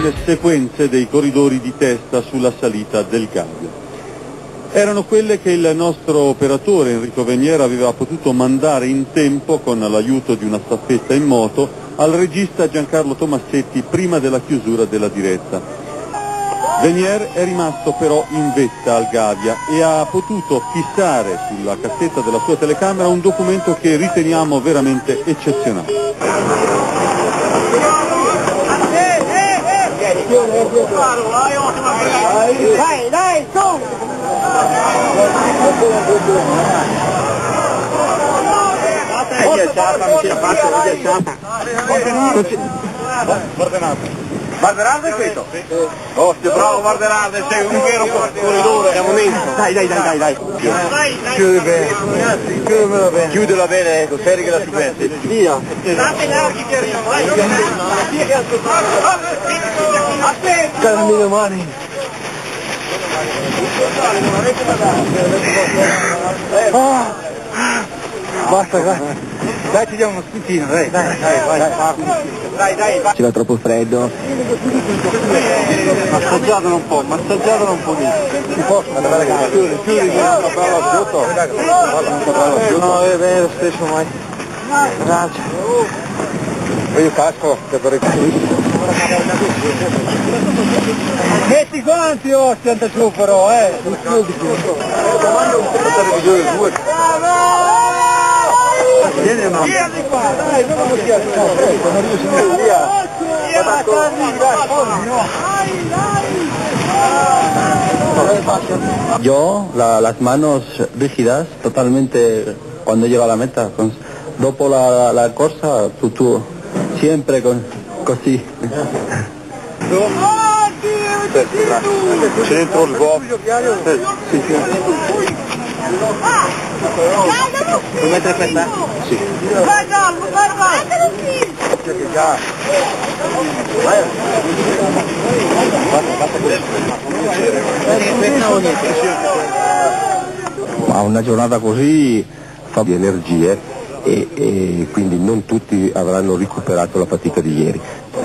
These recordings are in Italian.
classiche sequenze dei corridori di testa sulla salita del Gavia. Erano quelle che il nostro operatore Enrico Venier aveva potuto mandare in tempo con l'aiuto di una staffetta in moto al regista Giancarlo Tomassetti prima della chiusura della diretta. Venier è rimasto però in vetta al Gavia e ha potuto fissare sulla cassetta della sua telecamera un documento che riteniamo veramente eccezionale. Dai, su! Barderardo è questo? Ostia, bravo Barderardo, sei un vero corridore. Siamo dentro. Dai. Chiudi bene. Chiudila bene. Chiudila bene, ecco, speri che la superti. Via. Calmi le mani. Basta, grazie. Dai, ci diamo uno spintino, dai. Dai. C'era troppo freddo. Massaggiatelo un po'. Si può? Chiudi, no, è lo stesso mai. Grazie. Poi io casco, che per il metti quanti ostia anda giù però, Vieni qua, dai, non lo non riesco via. Yo, las manos rígidas, totalmente, cuando llego a la meta, dopo la corsa, tú siempre così. Centro il gol. Sì. Puoi mettere questa? Sì. Ma una giornata così fa di energie e quindi non tutti avranno recuperato la fatica di ieri.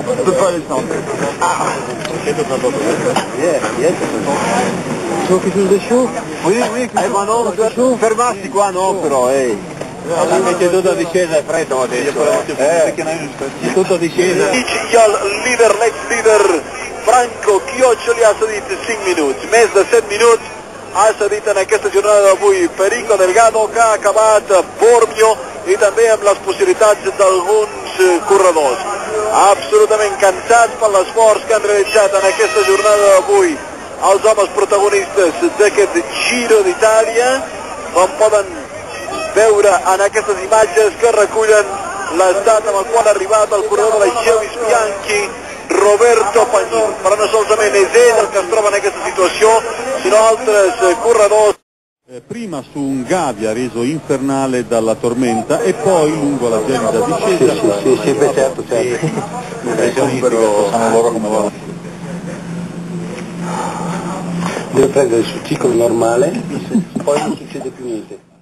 Fermarsi qua no però, Perché tutta discesa è freddo adesso. Tutta discesa. Leader Franco Chioccioli ha cedit 5 minuts, més de 7 minuts ha cedit en aquesta jornada d'avui Perico Delgado, que ha acabat Bormio i també amb les possibilitats d'alguns corredors. Absolutament cansats per l'esforç que han realitzat en aquesta jornada d'avui els homes protagonistes d'aquest Giro d'Itàlia, com poden veure en aquestes imatges que recullen l'estat amb el qual ha arribat el corredor de la Gevis Bianchi, Roberto Pagnin. Però no solament és ell el que es troba en aquesta situació, sinó altres corredors. Prima su un Gavia reso infernale dalla tormenta e poi lungo la gelida discesa. Sì, certo. Sono loro come loro. Deve prendere il suo ciclo normale, poi non succede più niente.